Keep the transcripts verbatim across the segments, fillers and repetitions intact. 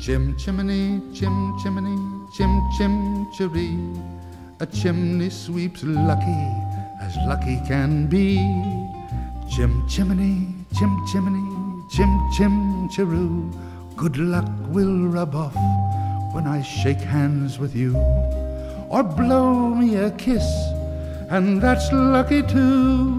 Chim chimney, chim chimney, chim chim cheree. A chimney sweeps lucky as lucky can be. Chim chimney, chim chimney, chim chim cheroo. Good luck will rub off when I shake hands with you. Or blow me a kiss, and that's lucky too.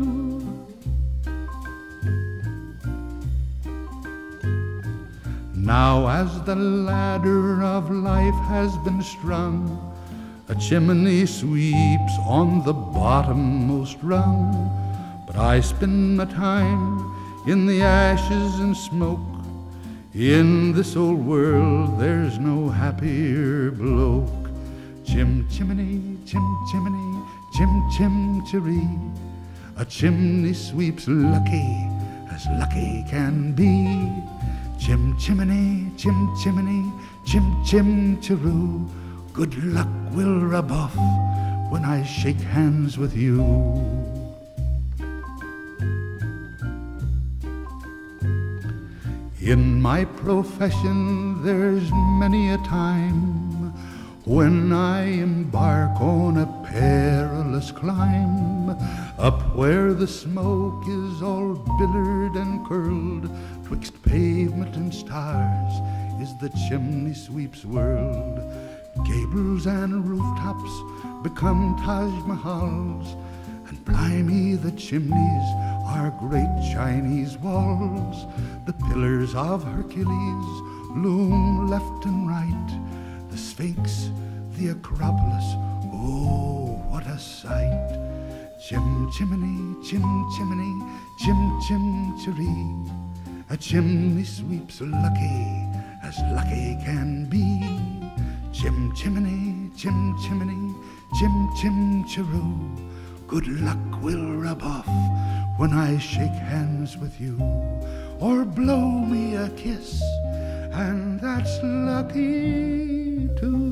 Now as the ladder of life has been strung, a chimney sweeps on the bottommost rung. But I spend my time in the ashes and smoke. In this old world there's no happier bloke. Chim chimney, chim chimney, chim chim cheree. A chimney sweeps lucky as lucky can be. Chim chimney, chim chimney, chim chim cheroo. Good luck will rub off when I shake hands with you. In my profession there's many a time when I embark on a perilous climb, up where the smoke is all billowed and curled. Twixt pavement and stars is the chimney sweep's world. Gables and rooftops become Taj Mahals, and blimey, the chimneys are great Chinese walls. The pillars of Hercules loom left and right. The Sphinx, the Acropolis, oh, what a sight. Chim chimney, chim chimney, chim chim cheree. A chimney sweeps lucky as lucky can be. Chim chimney, chim chimney, chim chim cheroo. Good luck will rub off when I shake hands with you. Or blow me a kiss, and that's lucky too.